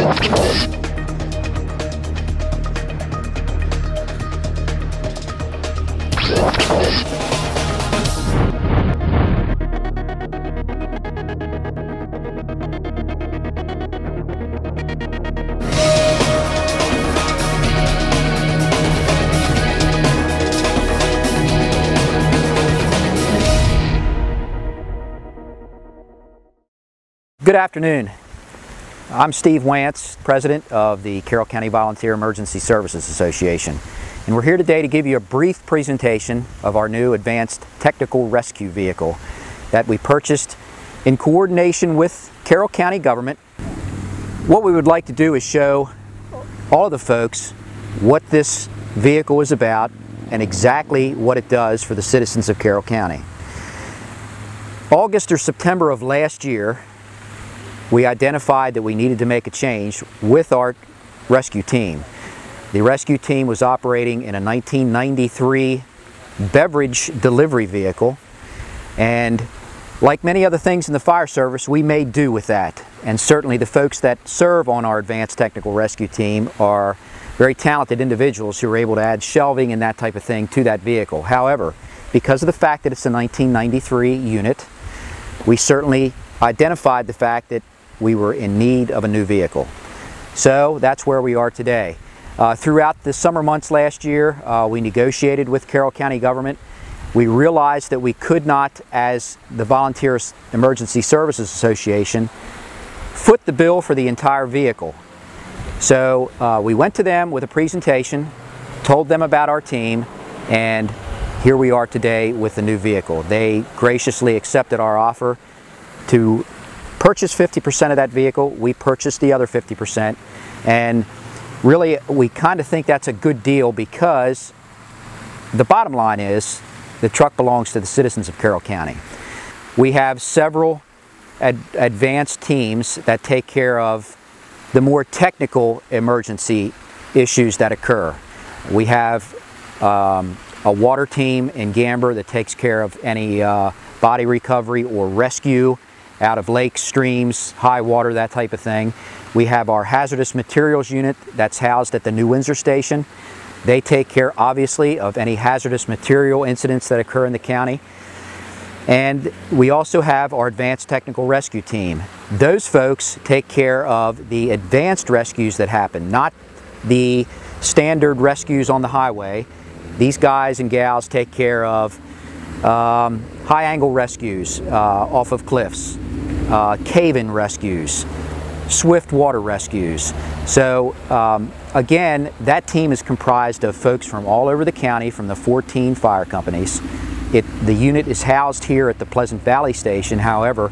Good afternoon. I'm Steve Wantz, President of the Carroll County Volunteer Emergency Services Association, and we're here today to give you a brief presentation of our new Advanced Technical Rescue Vehicle that we purchased in coordination with Carroll County government. What we would like to do is show all of the folks what this vehicle is about and exactly what it does for the citizens of Carroll County. August or September of last year, we identified that we needed to make a change with our rescue team. The rescue team was operating in a 1993 beverage delivery vehicle, and like many other things in the fire service, we made do with that. And certainly the folks that serve on our Advanced Technical Rescue Team are very talented individuals who are able to add shelving and that type of thing to that vehicle. However, because of the fact that it's a 1993 unit, we certainly identified the fact that we were in need of a new vehicle. So that's where we are today. Throughout the summer months last year, we negotiated with Carroll County government. We realized that we could not, as the Volunteer Emergency Services Association, foot the bill for the entire vehicle. So we went to them with a presentation, told them about our team, and here we are today with the new vehicle. They graciously accepted our offer to purchase 50% of that vehicle. We purchased the other 50%, and really we kind of think that's a good deal because the bottom line is the truck belongs to the citizens of Carroll County. We have several advanced teams that take care of the more technical emergency issues that occur. We have a water team in Gamber that takes care of any body recovery or rescue out of lakes, streams, high water, that type of thing. We have our hazardous materials unit that's housed at the New Windsor station. They take care, obviously, of any hazardous material incidents that occur in the county. And we also have our Advanced Technical Rescue Team. Those folks take care of the advanced rescues that happen, not the standard rescues on the highway. These guys and gals take care of high-angle rescues off of cliffs, cave-in rescues, swift water rescues. So again, that team is comprised of folks from all over the county, from the 14 fire companies. The unit is housed here at the Pleasant Valley Station. However,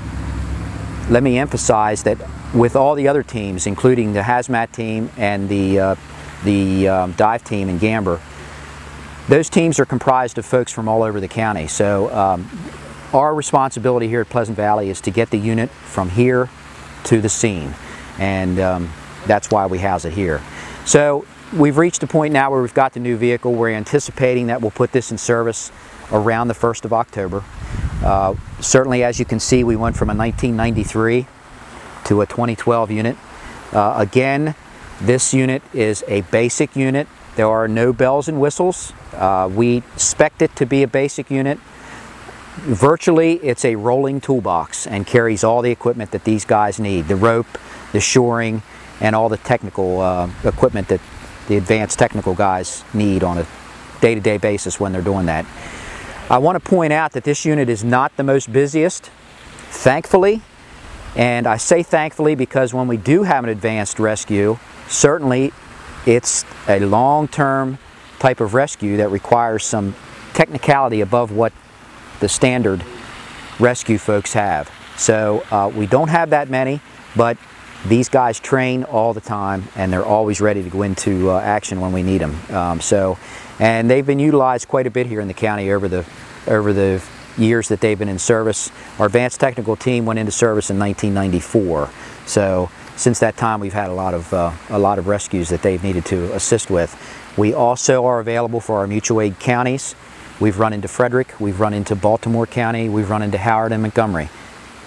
let me emphasize that with all the other teams, including the hazmat team and the dive team in Gamber, those teams are comprised of folks from all over the county. So our responsibility here at Pleasant Valley is to get the unit from here to the scene, and that's why we house it here. So we've reached a point now where we've got the new vehicle. We're anticipating that we'll put this in service around the 1st of October. Certainly, as you can see, we went from a 1993 to a 2012 unit. Again, this unit is a basic unit. There are no bells and whistles. We expect it to be a basic unit. Virtually, it's a rolling toolbox and carries all the equipment that these guys need, the rope, the shoring, and all the technical equipment that the advanced technical guys need on a day-to-day basis when they're doing that. I want to point out that this unit is not the most busiest, thankfully, and I say thankfully because when we do have an advanced rescue, certainly it's a long-term type of rescue that requires some technicality above what the standard rescue folks have. So we don't have that many, but these guys train all the time and they're always ready to go into action when we need them. And they've been utilized quite a bit here in the county over the years that they've been in service. Our advanced technical team went into service in 1994. So since that time, we've had a lot of rescues that they've needed to assist with. We also are available for our mutual aid counties. We've run into Frederick, we've run into Baltimore County, we've run into Howard and Montgomery.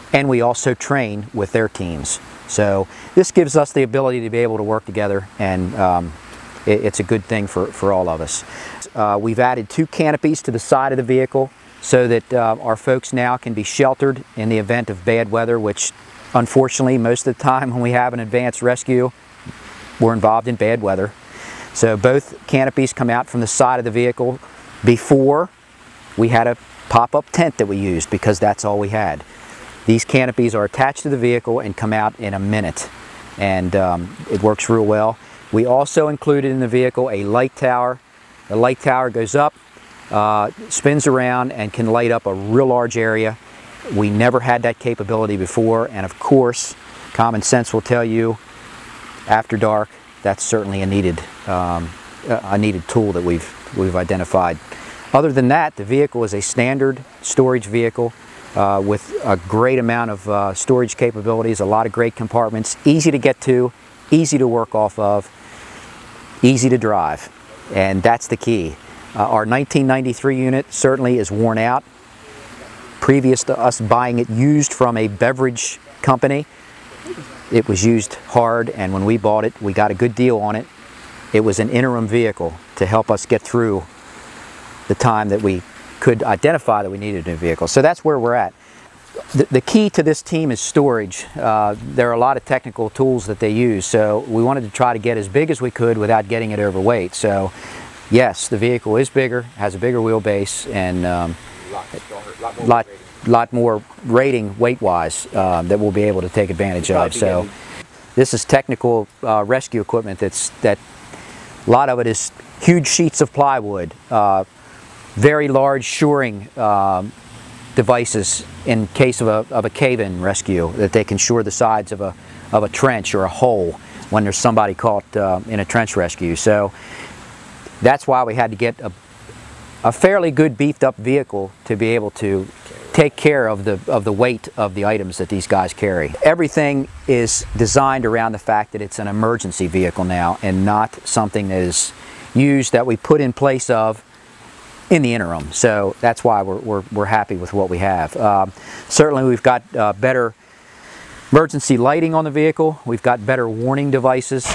and we also train with their teams. So this gives us the ability to be able to work together, and it's a good thing for all of us. We've added 2 canopies to the side of the vehicle so that our folks now can be sheltered in the event of bad weather, which unfortunately most of the time when we have an advanced rescue, we're involved in bad weather. So both canopies come out from the side of the vehicle. Before, we had a pop-up tent that we used because that's all we had. These canopies are attached to the vehicle and come out in a minute, and it works real well. We also included in the vehicle a light tower. The light tower goes up, spins around, and can light up a real large area. We never had that capability before, and of course, common sense will tell you, after dark, that's certainly a needed tool that we've identified. Other than that, the vehicle is a standard storage vehicle with a great amount of storage capabilities, a lot of great compartments, easy to get to, easy to work off of, easy to drive, and that's the key. Our 1993 unit certainly is worn out. Previous to us buying it used from a beverage company, it was used hard, and when we bought it, we got a good deal on it. It was an interim vehicle to help us get through the time that we could identify that we needed a new vehicle. So that's where we're at. The key to this team is storage. There are a lot of technical tools that they use, so we wanted to try to get as big as we could without getting it overweight. So yes, the vehicle is bigger, has a bigger wheelbase, and lot more rating weight-wise that we'll be able to take advantage of. So this is technical rescue equipment that a lot of it is huge sheets of plywood, very large shoring devices in case of a cave-in rescue, that they can shore the sides of a trench or a hole when there's somebody caught in a trench rescue. So that's why we had to get a fairly good beefed up vehicle to be able to take care of the weight of the items that these guys carry. Everything is designed around the fact that it's an emergency vehicle now, and not something that is used that we put in place of in the interim. So that's why we're happy with what we have. Certainly we've got better emergency lighting on the vehicle. We've got better warning devices.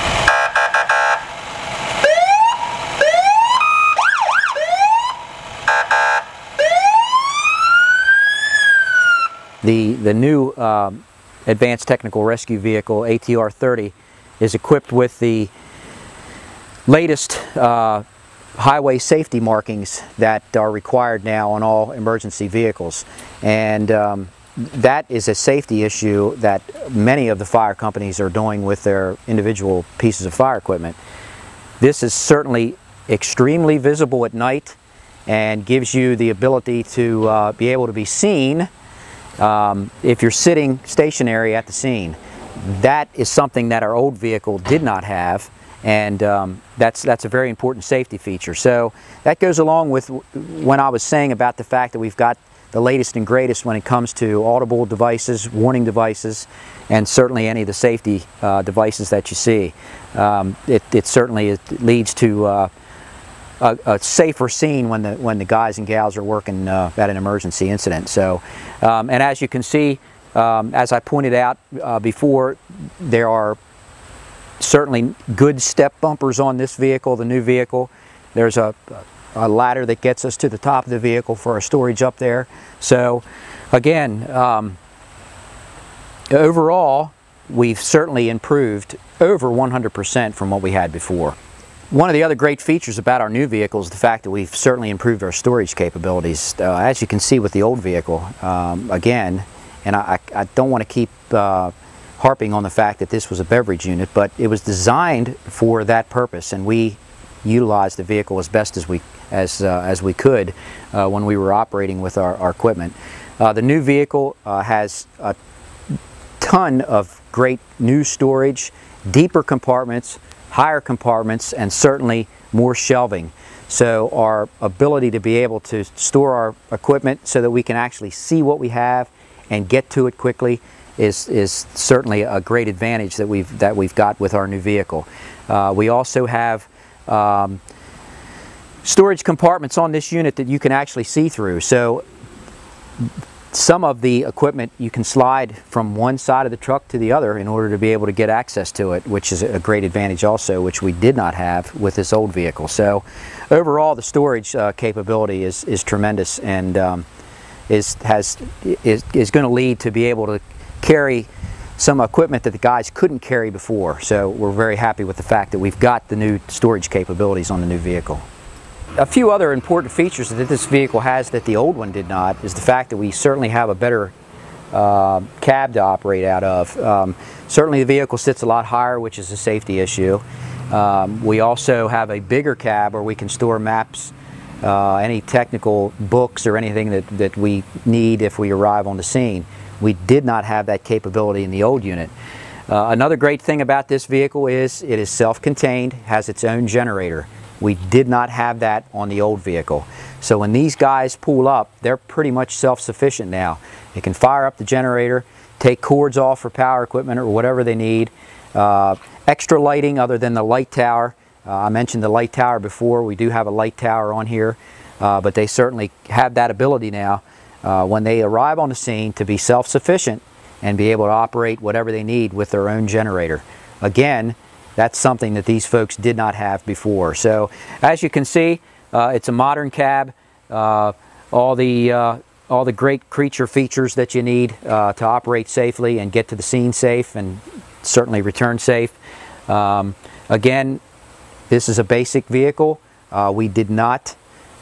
The new Advanced Technical Rescue Vehicle, ATR 30, is equipped with the latest highway safety markings that are required now on all emergency vehicles. And that is a safety issue that many of the fire companies are doing with their individual pieces of fire equipment. This is certainly extremely visible at night and gives you the ability to be able to be seen if you're sitting stationary at the scene. That is something that our old vehicle did not have, and that's a very important safety feature. So that goes along with when I was saying about the fact that we've got the latest and greatest when it comes to audible devices, warning devices, and certainly any of the safety devices that you see. It certainly leads to a safer scene when the guys and gals are working at an emergency incident. So, and as you can see, as I pointed out before, there are certainly good step bumpers on this vehicle, the new vehicle. There's a ladder that gets us to the top of the vehicle for our storage up there. So again, overall, we've certainly improved over 100% from what we had before. One of the other great features about our new vehicle is the fact that we've certainly improved our storage capabilities. As you can see with the old vehicle, again, and I don't want to keep harping on the fact that this was a beverage unit, but it was designed for that purpose, and we utilized the vehicle as best as we could when we were operating with our equipment. The new vehicle has a ton of great new storage, deeper compartments, higher compartments, and certainly more shelving. So our ability to be able to store our equipment so that we can actually see what we have and get to it quickly is certainly a great advantage that we've got with our new vehicle. We also have storage compartments on this unit that you can actually see through. So Some of the equipment you can slide from one side of the truck to the other in order to be able to get access to it, which is a great advantage also, which we did not have with this old vehicle. So overall, the storage capability is tremendous, and is going to lead to be able to carry some equipment that the guys couldn't carry before. So we're very happy with the fact that we've got the new storage capabilities on the new vehicle. A few other important features that this vehicle has that the old one did not is the fact that we certainly have a better cab to operate out of. Certainly the vehicle sits a lot higher, which is a safety issue. We also have a bigger cab where we can store maps, any technical books or anything that we need if we arrive on the scene. We did not have that capability in the old unit. Another great thing about this vehicle is it is self-contained, has its own generator. We did not have that on the old vehicle. So when these guys pull up, they're pretty much self-sufficient now. They can fire up the generator, take cords off for power equipment or whatever they need. Extra lighting other than the light tower. I mentioned the light tower before. We do have a light tower on here, but they certainly have that ability now when they arrive on the scene to be self-sufficient and be able to operate whatever they need with their own generator. Again, that's something that these folks did not have before. So as you can see, it's a modern cab. All the great creature features that you need to operate safely and get to the scene safe and certainly return safe. Again, this is a basic vehicle. We did not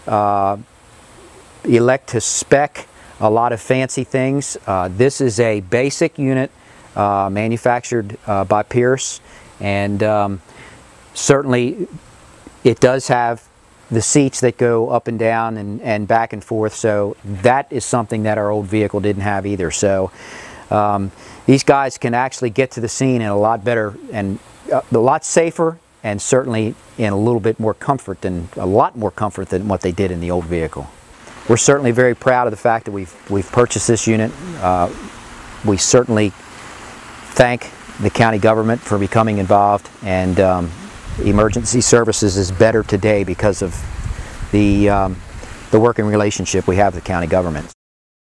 elect to spec a lot of fancy things. This is a basic unit manufactured by Pierce. And certainly it does have the seats that go up and down and back and forth, so that is something that our old vehicle didn't have either. So these guys can actually get to the scene in a lot better and a lot safer, and certainly in a little bit more comfort than what they did in the old vehicle. We're certainly very proud of the fact that we've purchased this unit. We certainly thank the county government for becoming involved, and emergency services is better today because of the working relationship we have with the county government.